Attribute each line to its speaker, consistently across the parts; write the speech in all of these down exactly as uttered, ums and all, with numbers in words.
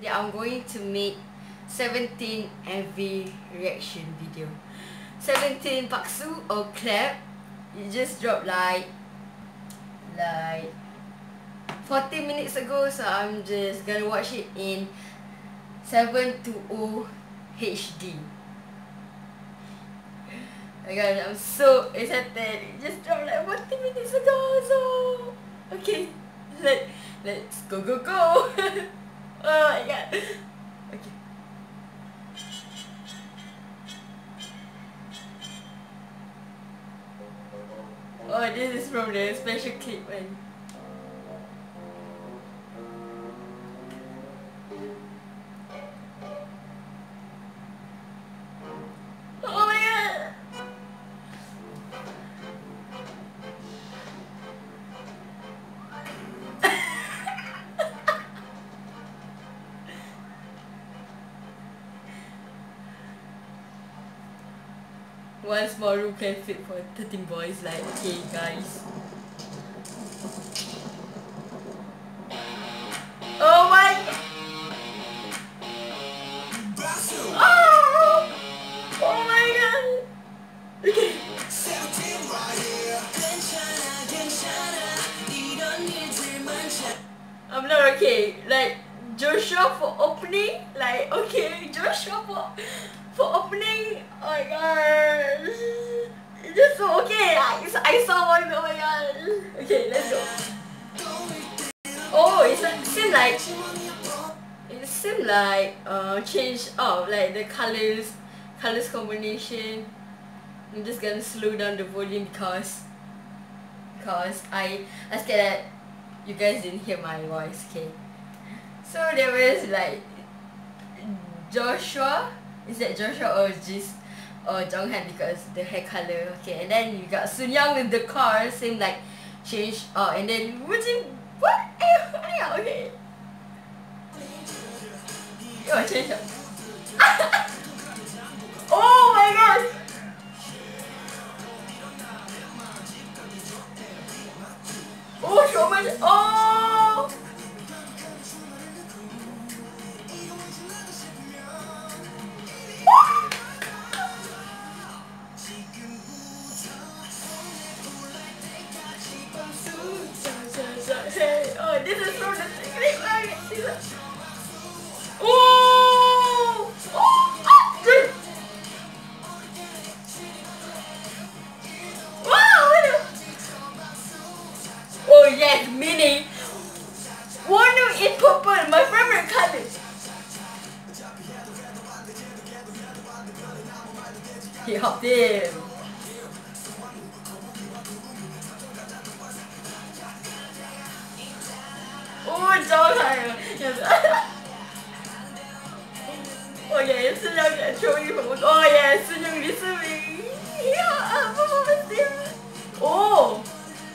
Speaker 1: today I'm going to make seventeen M V reaction video. seventeen paksu or clap. It just dropped like like fourteen minutes ago, so I'm just gonna watch it in seven twenty H D. Oh my god, I'm so excited. It just dropped like fourteen minutes ago, so okay, let let's go go go. Oh my god. Okay. Oh, this is from the special clip one. Oh my god. One small room can fit for thirteen boys, like, okay guys. Oh my! Oh! Oh my god! Okay. I'm not okay. Like, Joshua for opening, like, okay, Joshua for, for opening, oh my god. It's just so okay. I, I saw one, oh my god. Okay, let's go. Oh, it's like, seem like, it seemed like, uh, change, oh, like the colors, colors combination. I'm just gonna slow down the volume because, because I, I scared that you guys didn't hear my voice, okay? So there was like Joshua, is that Joshua or just or Jonghan because the hair color, okay? And then you got Sun Young with the car, same like change. Oh, and then what's it? What? Yeah, okay. Oh, change. Oh my god! Oh, so much. Oh! Hey, oh, this is from the secret line. Oh! Oh! Oh! Good. Wow! Oh yes, mini. Wonder in purple, my favorite color. He hopped in. Oh, Jonghan. Oh yeah, Sun Young can show you. Oh yeah, Sun Young listening. Yeah, oh.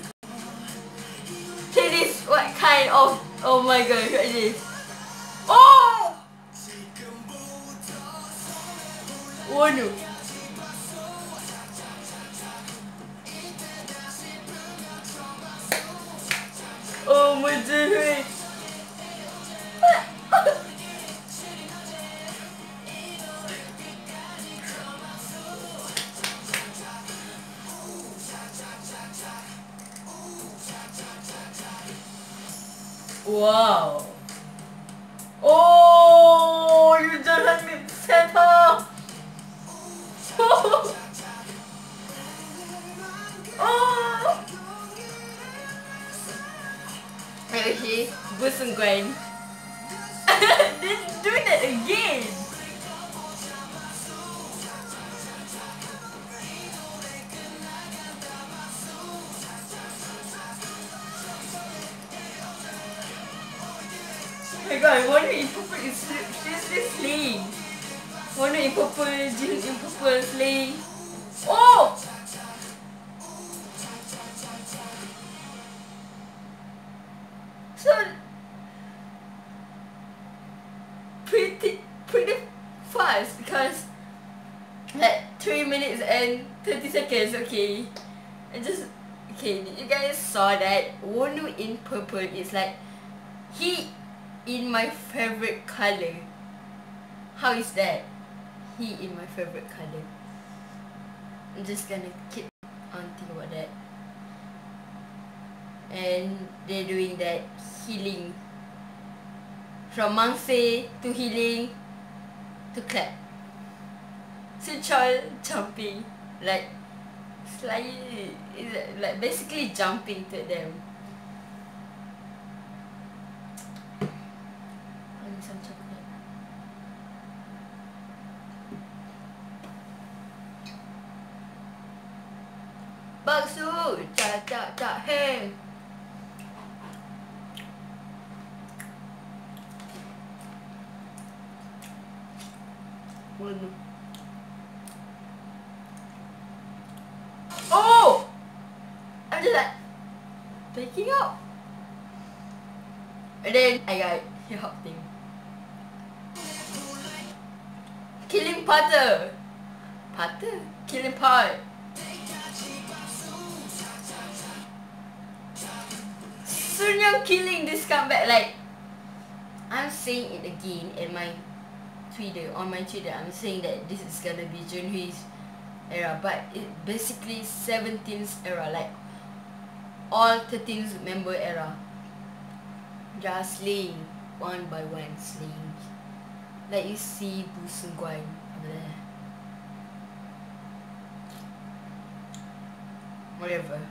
Speaker 1: Okay, this what kind of? Oh my god, what is this? Oh. Oh no. Oh my god. Wow. Oh, you just had me set up. Oh. Oh. Maybe she Busun Gwen. Then do that again. Oh my god, Wonder in purple is seriously slaying. Wonder in purple, Jin in purple slaying. Oh! So pretty pretty fast because like three minutes and thirty seconds, okay. I just okay, you guys saw that Wonu in purple is like he in my favorite color. How is that? He in my favorite color. I'm just gonna keep on thinking about that. And they're doing that healing. From Mangse to healing to clap. Suchol jumping. Like slightly, like basically jumping to them. I need some chocolate. Bakso, cha cha cha hey. Oh! I'm just like picking up. And then I got hip hop thing. Killing Potter. Potter? Killing Pot. Sun Young killing this comeback. Like, I'm saying it again in my Twitter, on my Twitter. I'm saying that this is gonna be Junhoi's era, but it basically seventeenth era, like all thirteenth member era. Just slaying one by one, slaying. Like you see Bu Seung-kwan over there. Whatever.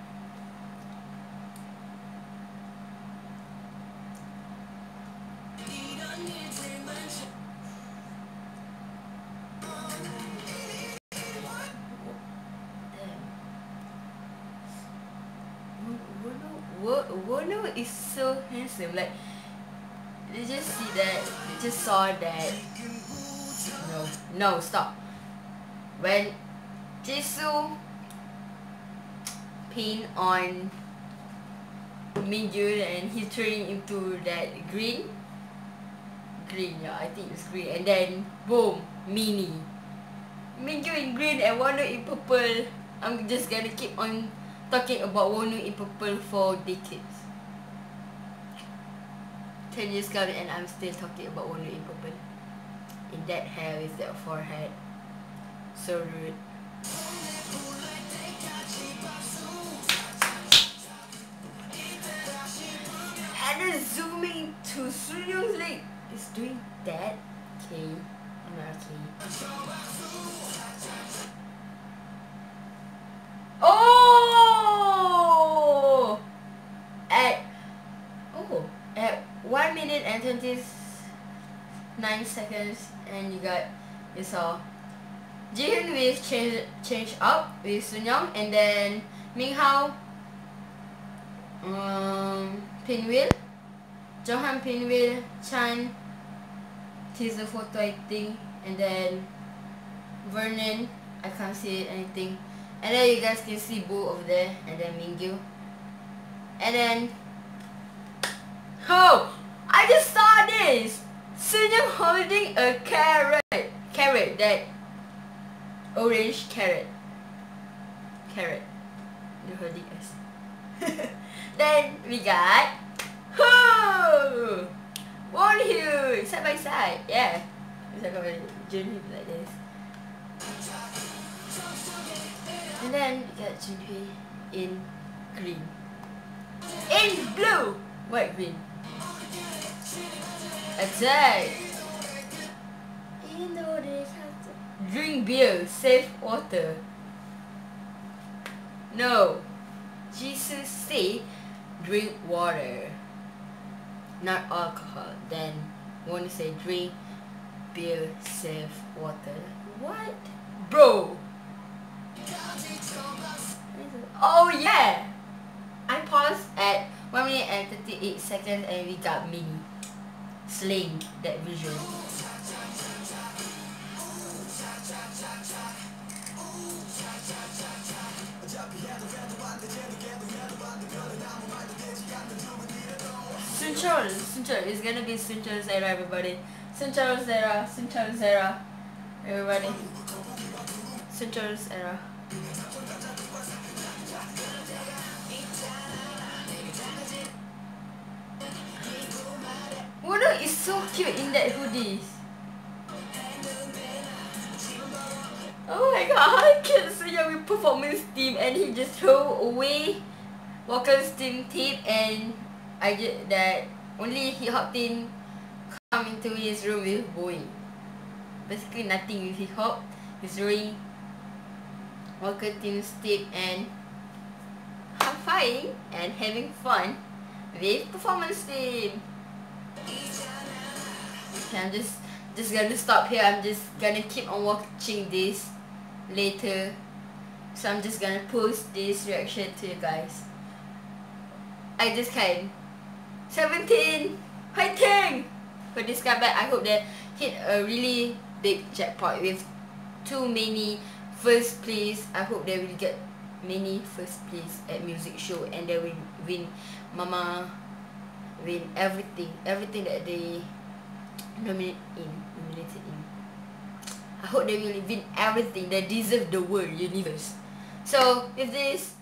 Speaker 1: Wono is so handsome. Like, you just see that, you just saw that. No, no, stop. When Jisoo pin on Minjun and he's turning into that green, green, yeah, I think it's green, and then boom, Mini, Minjun in green and Wono in purple. I'm just gonna keep on talking about Wono in purple for decades. Ten years coming and I'm still talking about Wono in purple. In that hair with that forehead. So rude. And then zooming to Sun Young's leg. Is doing that. Okay. I'm not okay. Oh! At oh at one minute and twenty nine seconds, and you got you saw Jihoon with change change up with Sun Young, and then Minghao um pinwheel, Johan pinwheel, Chan teaser photo I think, and then Vernon, I can't see anything. And then you guys can see Boo over there, and then Mingyu. And then, oh, I just saw this! Sun Young holding a carrot. Carrot, that orange carrot. Carrot. You're holding us. Then we got, oh, Wonhyun, side by side. Yeah. It's like a journey like this. And then you got Junhui in green. In blue! White green. Attack! Drink beer, save water. No. Jesus say drink water. Not alcohol. Then want to say drink beer, save water. What? Bro! Oh yeah! I paused at one minute and thirty-eight seconds and we got Mini slaying that visual. Sunchol, Sunchol, it's gonna be Sunchol's era, everybody. Sunchol's era, Sunchol's era, everybody. Sunchol's era. Mono is so cute in that hoodies. Oh my god, I can't see your performance team and he just throw away Walker's team tip and I get that only hip hop team come into his room with Boeing. Basically nothing with hip hop. He's throwing Walker team's tip and having and having fun with performance team. Okay, I'm just just gonna stop here. I'm just gonna keep on watching this later. So I'm just gonna post this reaction to you guys. I just can. seventeen! Fighting! For this comeback, I hope they hit a really big jackpot with too many first place. I hope they will get many first place at music show and they will win Mama, win everything, everything that they nominate in, nominated in. I hope they will win everything. They deserve the world universe. So with this,